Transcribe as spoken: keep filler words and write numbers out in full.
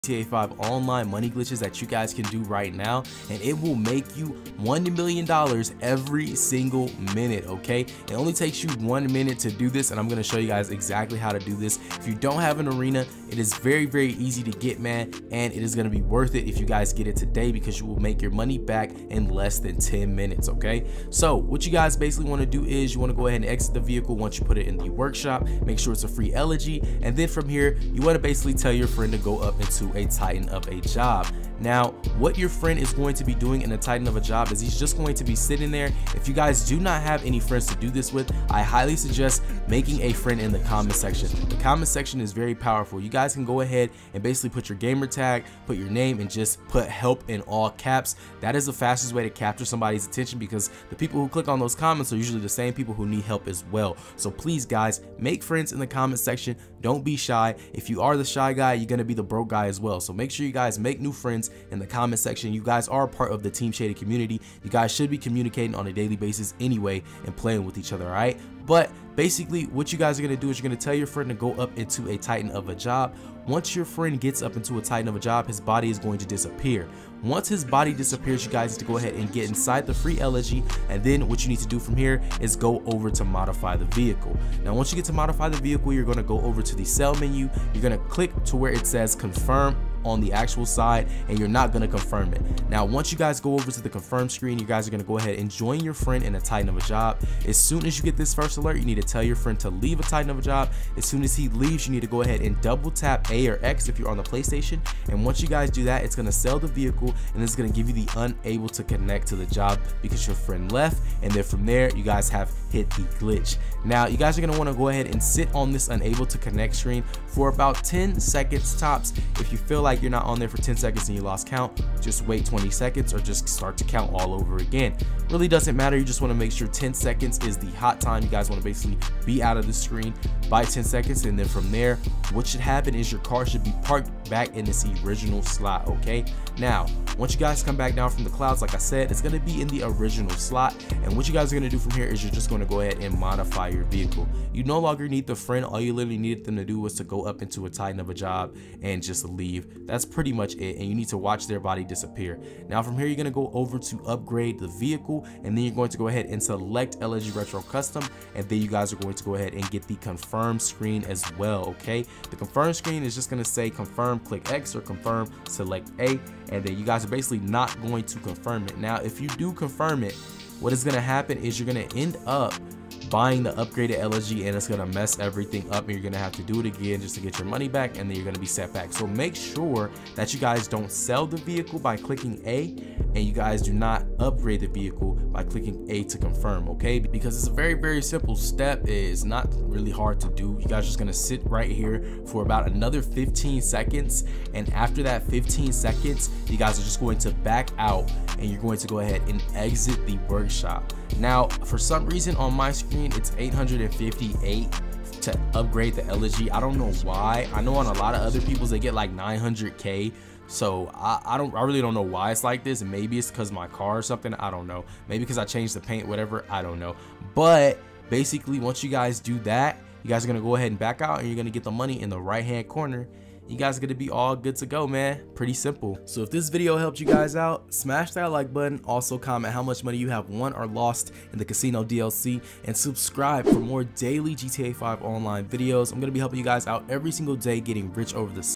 G T A five online money glitches that you guys can do right now, and it will make you one million dollars every single minute. Okay, it only takes you one minute to do this, and I'm going to show you guys exactly how to do this. If you don't have an arena, it is very very easy to get, man, and it is going to be worth it if you guys get it today, because you will make your money back in less than ten minutes. Okay, so what you guys basically want to do is you want to go ahead and exit the vehicle once you put it in the workshop. Make sure it's a free elegy, and then from here you want to basically tell your friend to go up into a titan of a job. Now what your friend is going to be doing in a titan of a job is he's just going to be sitting there. If you guys do not have any friends to do this with, I highly suggest making a friend in the comment section. The comment section is very powerful. You guys can go ahead and basically put your gamer tag, put your name, and just put help in all caps. That is the fastest way to capture somebody's attention, because the people who click on those comments are usually the same people who need help as well. So please guys, make friends in the comment section. Don't be shy. If you are the shy guy, you're gonna be the broke guy as well. So make sure you guys make new friends in the comment section. You guys are part of the Team Shady community. You guys should be communicating on a daily basis anyway and playing with each other, all right? But basically what you guys are going to do is you're going to tell your friend to go up into a titan of a job. Once your friend gets up into a titan of a job, his body is going to disappear. Once his body disappears, you guys need to go ahead and get inside the free elegy, and then what you need to do from here is go over to modify the vehicle. Now once you get to modify the vehicle, you're going to go over to the sell menu. You're going to click to where it says confirm on the actual side, and you're not going to confirm it. Now once you guys go over to the confirm screen, you guys are going to go ahead and join your friend in a titan of a job. As soon as you get this first alert, you need to tell your friend to leave a titan of a job. As soon as he leaves, you need to go ahead and double tap A or X if you're on the PlayStation, and once you guys do that, it's going to sell the vehicle, and it's going to give you the unable to connect to the job because your friend left. And then from there you guys have hit the glitch. Now you guys are going to want to go ahead and sit on this unable to connect screen for about ten seconds tops. If you feel like you're not on there for ten seconds and you lost count, just wait twenty seconds or just start to count all over again. Really doesn't matter. You just want to make sure ten seconds is the hot time. You guys want to basically be out of the screen by ten seconds, and then from there what should happen is your car should be parked back in its original slot. Okay, now once you guys come back down from the clouds, like I said, it's going to be in the original slot, and what you guys are going to do from here is you're just going to go ahead and modify your vehicle. You no longer need the friend. All you literally needed them to do was to go up into a titan of a job and just leave. That's pretty much it, and you need to watch their body disappear. Now from here you're going to go over to upgrade the vehicle, and then you're going to go ahead and select L G Retro Custom, and then you guys are going to go ahead and get the confirm screen as well. Okay, the confirm screen is just going to say confirm, click X, or confirm, select A, and then you guys are basically not going to confirm it. Now if you do confirm it, what is going to happen is you're going to end up buying the upgraded L S G, and it's gonna mess everything up, and you're gonna have to do it again just to get your money back, and then you're gonna be set back. So make sure that you guys don't sell the vehicle by clicking A, and you guys do not upgrade the vehicle by clicking A to confirm, okay? Because it's a very very simple step. It's not really hard to do. You guys are just gonna sit right here for about another fifteen seconds, and after that fifteen seconds you guys are just going to back out, and you're going to go ahead and exit the workshop. Now for some reason on my screen it's eight hundred fifty-eight to upgrade the L G. I don't know why. I know on a lot of other people's they get like nine hundred K. So I, I don't I really don't know why it's like this, and maybe it's because my car or something. I don't know. Maybe because I changed the paint, whatever. I don't know. But basically once you guys do that, you guys are gonna go ahead and back out, and you're gonna get the money in the right hand corner. You guys are gonna be all good to go, man. Pretty simple. So if this video helped you guys out, smash that like button. Also comment how much money you have won or lost in the casino D L C, and subscribe for more daily G T A five online videos. I'm gonna be helping you guys out every single day getting rich over the